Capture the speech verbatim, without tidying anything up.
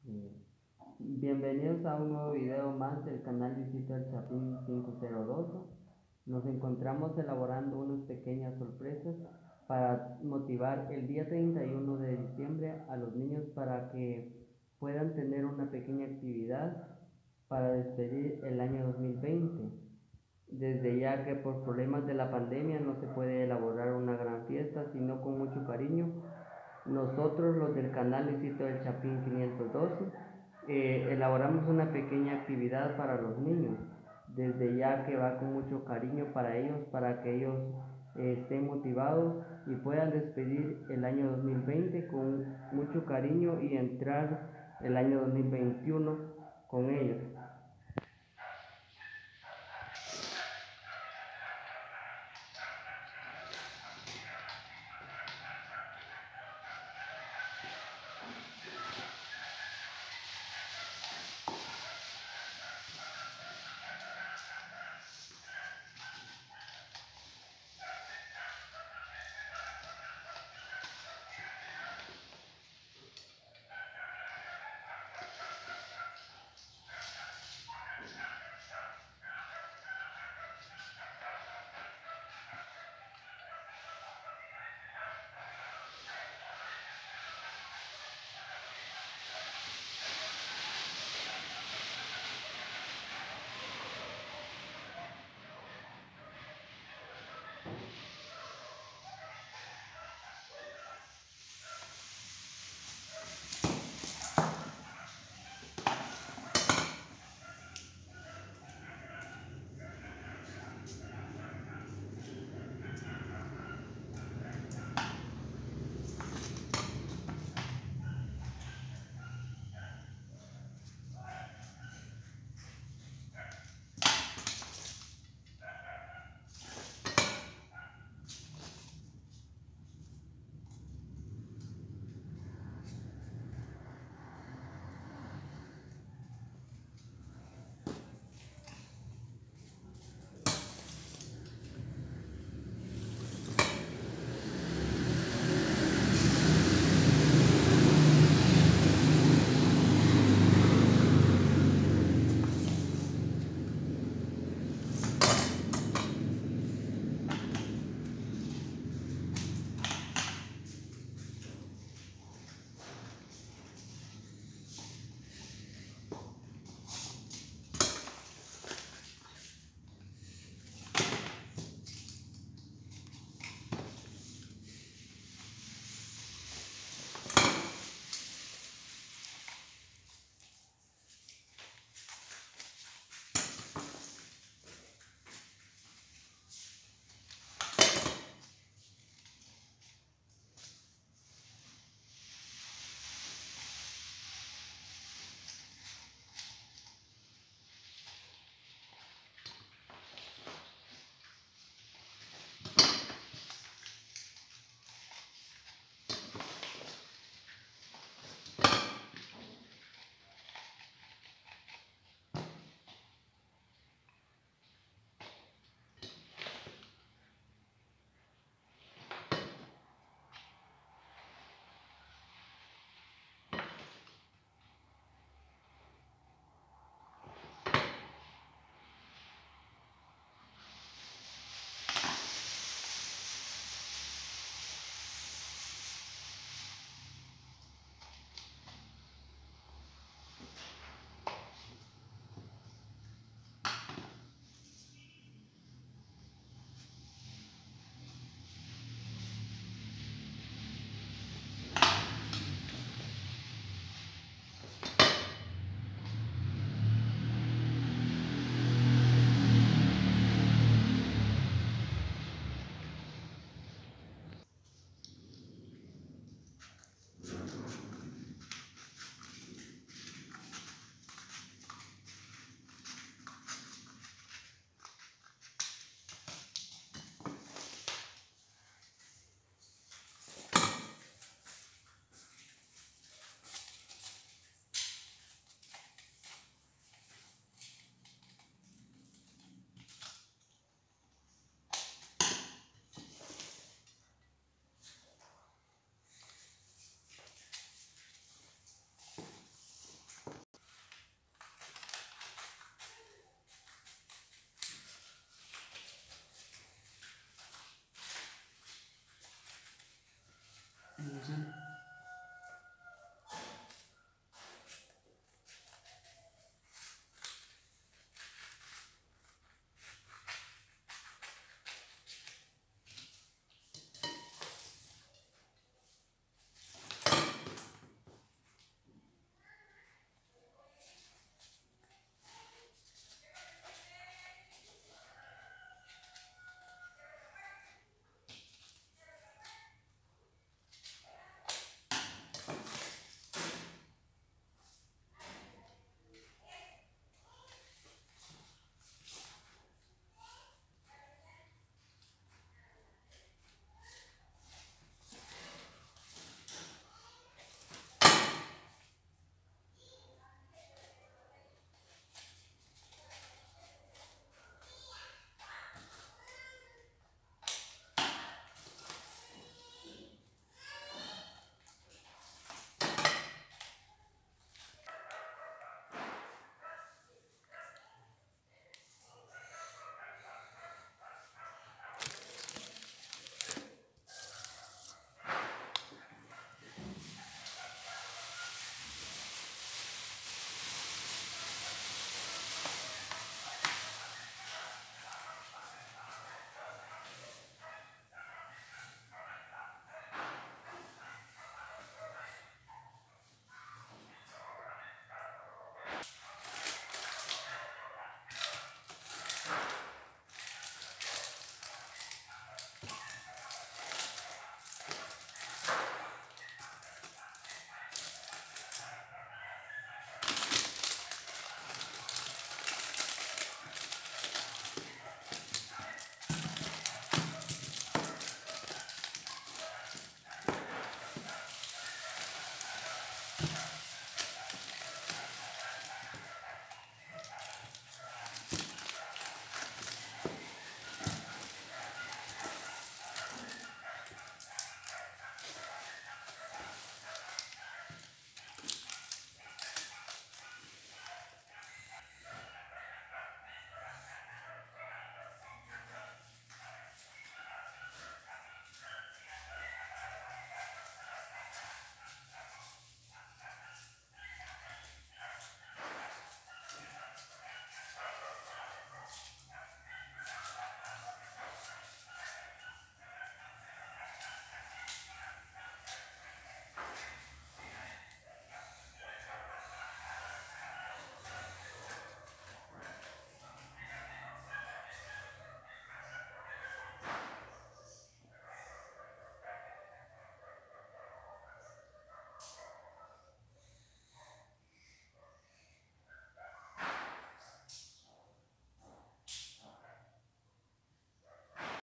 Eh, Bienvenidos a un nuevo video más del canal Luisito El Chapín cinco cero dos. Nos encontramos elaborando unas pequeñas sorpresas para motivar el día treinta y uno de diciembre a los niños para que puedan tener una pequeña actividad para despedir el año dos mil veinte. Desde ya que por problemas de la pandemia no se puede elaborar una gran fiesta, sino con mucho cariño, nosotros, los del canal Luisito del Chapín quinientos doce, eh, elaboramos una pequeña actividad para los niños, desde ya que va con mucho cariño para ellos, para que ellos eh, estén motivados y puedan despedir el año dos mil veinte con mucho cariño y entrar el año dos mil veintiuno con ellos.